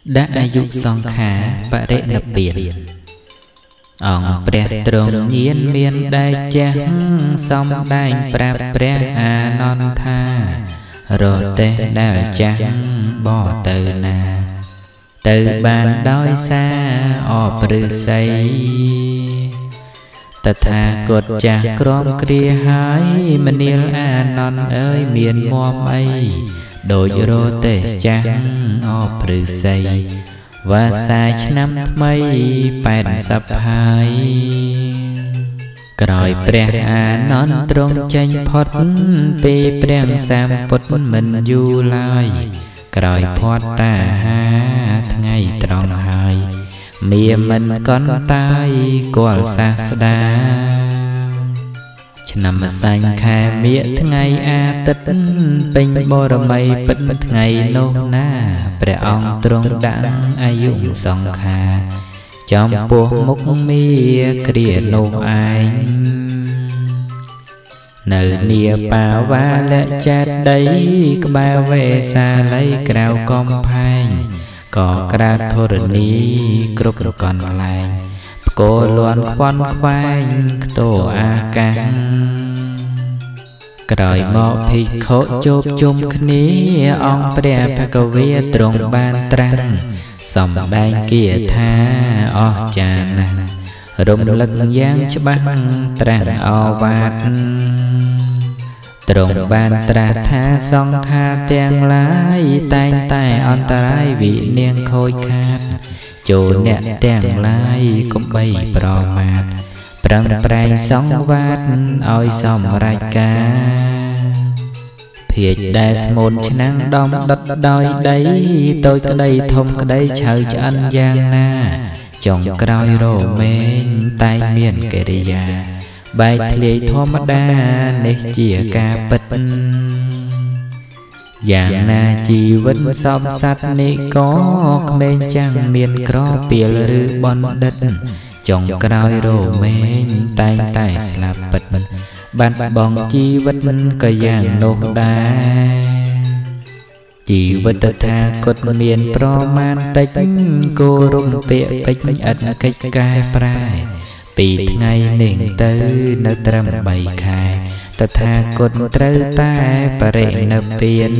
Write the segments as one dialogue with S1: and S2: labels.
S1: đãอายุสองขาបរិណិព្វានអង្គព្រះទ្រង់ញៀនមានដែលចាស់សំដែងប្រាប់ព្រះអានន្ទថារទេះដែលចាស់បទៅណាទៅបានដោយសារអបឫស្សីតថាគតចាស់ក្រមគ្រាហើយមនាលអានន្ទអើយមានមុំអីដូចរទេះចាស់អបឫស្សីវាសាឆ្នាំថ្មី80ហើយក្រោយព្រះអានន្ទទ្រង់ចេញផុតពីព្រះសម្ពុទ្ធមិនយូរឡើយក្រោយផុតតាហាថ្ងៃត្រង់ហើយមាមិនកន្តតាយគល់សាស្តាឆ្នាំម្សាញ់ខែមិញថ្ងៃអាទិត្យពេញបរមីពិតថ្ងៃនោះណាព្រះអង្គទ្រង់ដាក់អាយុសង្ខារចំពោះមុខមាគ្រានោះឯងនៅនាបាវាលចេតីក្បែរវេសាល័យក្រៅកំផែងក៏ក្រាតធរណីគ្រប់កន្លែងផ្គរលន់ខ្វាន់ខ្វែងខ្ទោអាកាសក្រោយមកភិក្ខុជួបជុំគ្នាអង្គព្រះភគវាទ្រង់បានត្រាស់សំដែងគាថាអស្ចារ្យណាស់រំលឹកយ៉ាងច្បាស់ត្រាស់អវាទទ្រង់បានត្រាស់ថាសង្ខារទាំងឡាយតែងតែអន្តរាយវិនាងខូចខាតចូលអ្នកទាំងឡាយកុំបីប្រមាទប្រឹងប្រែងសង្វាតឲ្យសម្រេចការភាជដែលស្មូនឆ្នាំងដំដុតដោយដីតូចក្តីធំក្តីឆៅឆ្អិនយ៉ាងណាចុងក្រោយរមែងតែងមានកិរិយាបែកធ្លាយធម្មតានេះជាការពិតយ៉ាងណាជីវិតសំសត្វនេះក៏ក្មេងចាំងមានក្រពាលឬបណ្ឌិតចុងក្រោយរមែងតែងតែស្លាប់ពិតបាត់បង់ជីវិតក៏យ៉ាងនោះដែរជីវិតតថាគតមានប្រមាណតិចគោរំពាក្យពេចឥតកិច្ចកែប្រែពីថ្ងៃនេះទៅនៅត្រឹម3ខែតថាគតត្រូវតែបរិណិព្វាន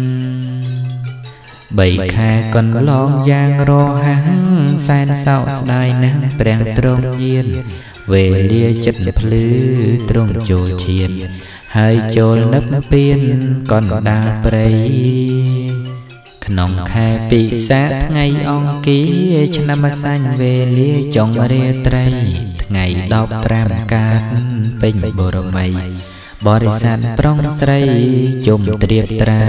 S1: 3ខែកន្លងយ៉ាងរហ័សសែនសោកស្ដាយណាស់ព្រះទ្រង់យានវេលាចិត្តភ្លឺទ្រង់ចូលឈានហើយចូលនិព្វានកណ្ដាលព្រៃក្នុងខែពិសាខថ្ងៃអង្គារឆ្នាំម្សាញ់វេលាចុងរាត្រីថ្ងៃ15កើតពេញបរមីបរិស័ទប្រុងស្រីជុំត្រៀបត្រា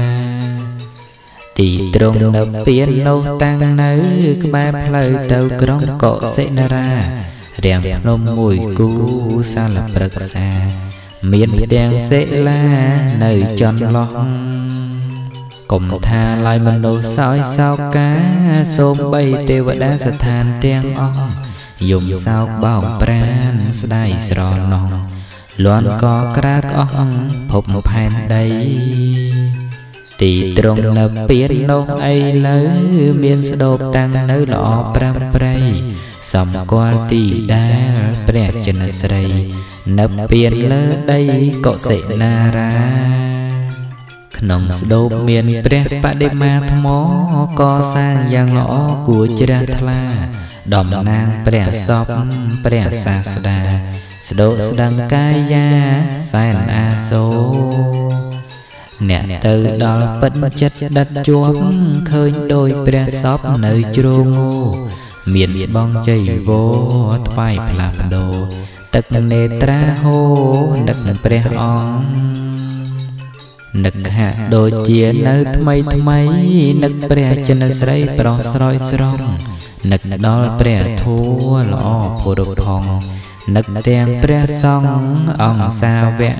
S1: ទីត្រង់នៅពៀននោះតាំងនៅក្បែរផ្លូវទៅក្រុងកុសិនារារាំងភ្នំមួយគូសាលព្រឹក្សាមានផ្ទាំងសិលានៅចន្លោះកុំថាឡើយមនុស្សសោយសោកកាសូម្បីទេវតាស្ថានទាំងអស់យំសោកបោកប្រានស្ដាយស្រណោះលន់ក៏ក្រាកអស់ភពផែនដីទីត្រង់នៅពៀននោះអីលើមានស្ដូបតាំងនៅល្អប្រាំប្រៃសម្គាល់ទីដែលព្រះចិនស្រីនៅពៀនលើដីកុសិនារាក្នុងស្ដូបមានព្រះបដិមាថ្មកសាងយ៉ាងល្អគួរជ្រះថ្លាតំណាងព្រះសពព្រះសាស្តាស្ដូកស្ដឹងកាយាសែនអាសូរអ្នកទៅដល់ពិតចិត្តដិតជាប់ឃើញដោយព្រះសពនៅជ្រងងមានស្បង់ជ័យវរថ្វាយផ្លាស់ប្ដូរទឹកនេត្រាហូរនឹកព្រះអង្គនឹកហាក់ដូចជានៅថ្មីថ្មីនឹកព្រះចិនស្រីប្រុសស្រោចស្រង់នឹកដល់ព្រះធម៌ល្អពុរផងនឹកទាំងព្រះសង្ឃអង្គសាវក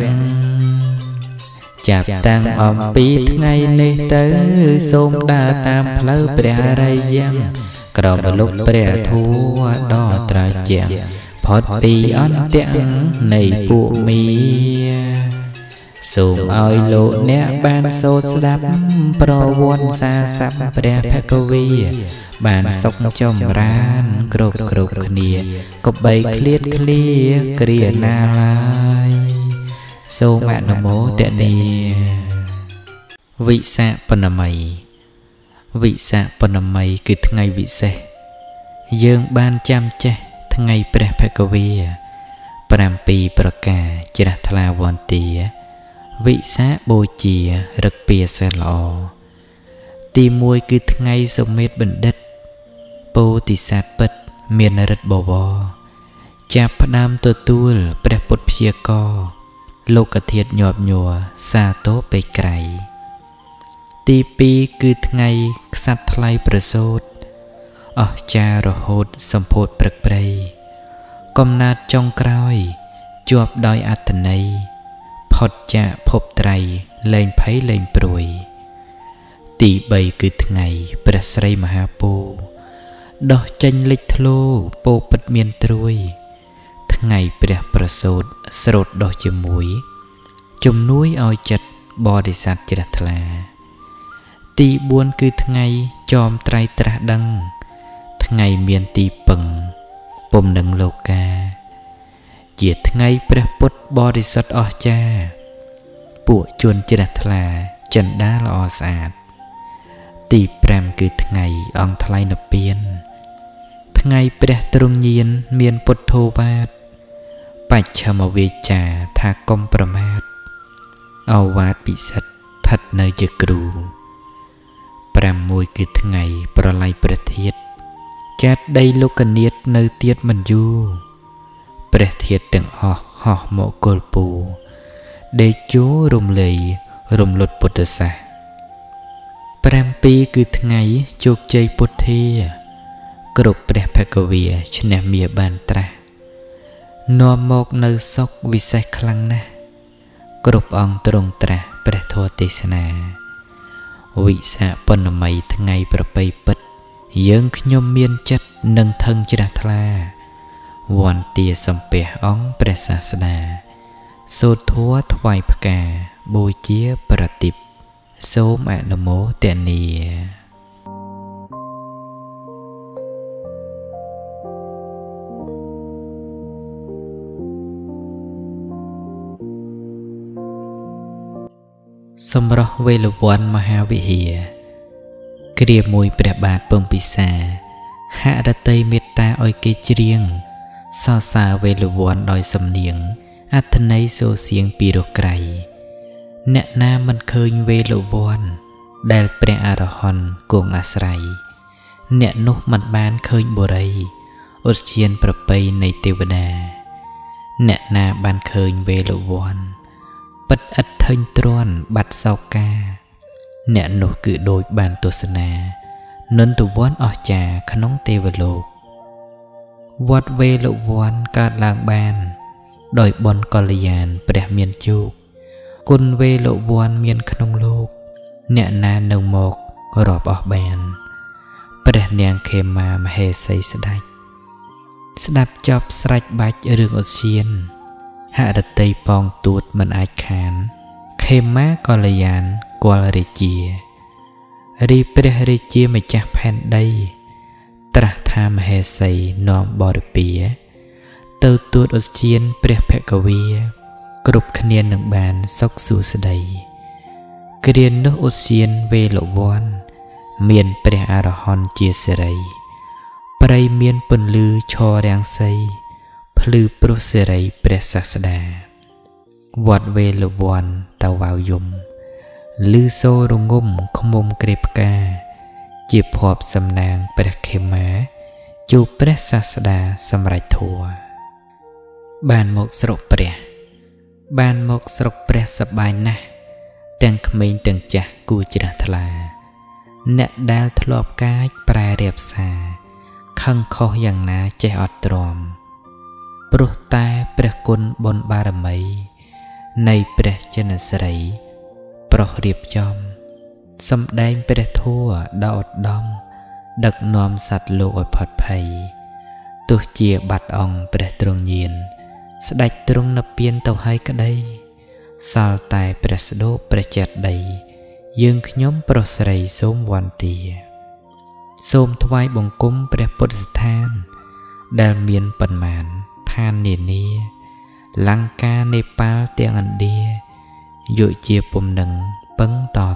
S1: ចាប់តាំងអំពីថ្ងៃនេះទៅសូមដើរតាមផ្លូវព្រះរិយៈក្រមលុបព្រះធម៌ដ៏ត្រជាក់ផុតពីអន្ទៈនៃពួកមីសូមឲ្យលោកអ្នកបានសូត្រស្ដាប់ប្រវត្តិសាស័ព្ទព្រះភគវីបានសុខចម្រើនគ្រប់គ្នាកុំបីឃ្លាតឃ្លាគ្រាណាឡើយសូមអនុមោទនាវិសាខបណមីវិសាខបណមីគឺថ្ងៃវិសេសយើងបានចាំចេះថ្ងៃព្រះភគវី7ប្រការជ្រះថ្លាវន្តាវិសាខបូជារឹកពីសែនល្អទី1គឺថ្ងៃសុមេធបណ្ឌិតពោធិសត្វពិតមានរិទ្ធបវរចាប់ផ្ដើមទទួលព្រះពុទ្ធព្យាករលោកធាតុញាប់ញ័រសាទរពេកក្រៃទី2គឺថ្ងៃក្សត្រថ្លៃប្រសូតអស្ចារ្យរហូតសម្ពោធព្រឹកព្រៃកំណើតចុងក្រោយជាប់ដោយអត្តន័យផុតចាកភពត្រៃលែងភ័យលែងព្រួយទី3គឺថ្ងៃព្រះស្រីមហាពោធិដោះចេញលេចធ្លោពោពិតមានត្រួយថ្ងៃព្រះប្រសូតស្រោតដោះជាមួយជំនួយឲ្យចិត្តបរិស័ទជ្រះថ្លាទី4គឺថ្ងៃចោមត្រៃត្រាស់ដឹងថ្ងៃមានទីពឹងពុំនឹងលោកាជាថ្ងៃព្រះពុទ្ធបរិសុទ្ធអស្ចារ្យពួកជនជ្រះថ្លាចិន្តាល្អស្អាតទី5គឺថ្ងៃអង្គថ្លៃនិព្វានថ្ងៃព្រះទ្រង់ញាណមានពុទ្ធោវាទបច្ឆមវាចាថាកុំប្រមាទឱវាទពិសិដ្ឋស្ថិតនៅជាគ្រូ6គឺថ្ងៃប្រល័យព្រះធាតុកើតដីលោកនាថនៅទៀតមិនយូរព្រះធាតុទាំងអស់ហោះមកគល់ពូដេកជួរំលែករំលត់ពុទ្ធសាស7គឺថ្ងៃជោគជ័យពុទ្ធាគ្រប់ព្រះភគវីឈ្នះមារបានត្រាស់នាំមកនៅសុខវិសេសខ្លាំងណាស់គ្រប់អង្គទ្រង់ត្រាស់ព្រះធម៌ទេសនាវិសាខបណមីថ្ងៃប្រពៃពិតយើងខ្ញុំមានចិត្តនឹងថឹងជ្រះថ្លាវន្តាសំពះអង្គព្រះសាស្តាសូត្រធម៌ថ្វាយផ្កាបូជាប្រតិបសូមអនុមោទនាសម្រស់វេលវ័នមហាវិហារគ្រាមួយព្រះបាទពំពិសាហរតីមេត្តាឲ្យគេច្រៀងសរសើរវេលវ័នដោយសំនៀងអត្ថន័យសូរសៀងពីរោះក្រៃអ្នកណាមិនឃើញវេលវ័នដែលព្រះអរហន្តគង់អាស្រ័យអ្នកនោះមិនបានឃើញបុរីឧទ្យានប្រពៃនៃទេវតាអ្នកណាបានឃើញវេលវ័នពិតឥតធិញទ្រាន់បាត់សោកាអ្នកនោះគឺដូចបានទស្សនានន្តវ័នអស្ចារ្យក្នុងទេវលោកវត្តវេលវ័នកើតឡើងបានដោយបុណ្យកល្យាណព្រះមានជោគគុណវេលវ័នមានក្នុងលោកអ្នកណានៅមករាប់អស់បានព្រះនាងខេមាមហេសីស្ដាប់ចប់ស្រេចបាច់រឿងឧទ្យានហរតីប៉ងទួតមិនអាចខានខេមាកល្យាណគល់រាជារីព្រះរាជាម្ចាស់ផែនដីត្រាស់ថាមហេសីនាំបរិពាទៅទួតឧទ្យានព្រះភគវីគ្រប់គ្នានឹងបានសុខសួស្តីគ្រានោះឧទ្យានវេលវ័នមានព្រះអរហន្តជាសិរីព្រៃមានពន្លឺឆរាំងសីភ្លឺព្រោះសិរីព្រះសាស្តាវត្តវេលវ័នតវ៉ាវយំលឺសូររងំឃ្មុំក្រេបផ្កាជាភ័ព្វសំណាងព្រះខេមាជួបព្រះសាស្តាសម្រេចធម៌បានមកស្រុកព្រះសប្បាយណាស់ទាំងក្មេងទាំងចាស់គួរជ្រះថ្លាអ្នកដែលធ្លាប់កាចប្រែរៀបសាខឹងខុសយ៉ាងណាចេះអត់ទ្រាំព្រោះតែព្រះគុណបុណ្យបារមីនៃព្រះចិនស្រីប្រុសរៀបចំសម្ដែងព្រះធម៌ដ៏ឧត្តមដឹកនាំសត្វលោកឲ្យផុតភ័យទោះជាបាត់អង្គព្រះទ្រង់ញាណស្ដេចទ្រង់និព្វានទៅហើយក្តីសាលតែព្រះស្ដោព្រះចេតដីយើងខ្ញុំប្រុសស្រីសូមវន្ទាសូមថ្វាយបង្គំព្រះពុទ្ធស្ថានដែលមានប៉ុន្មានឋាននានាលង្កានេប៉ាល់ទាំងឥណ្ឌាយកជាពុំនឹងពឹងត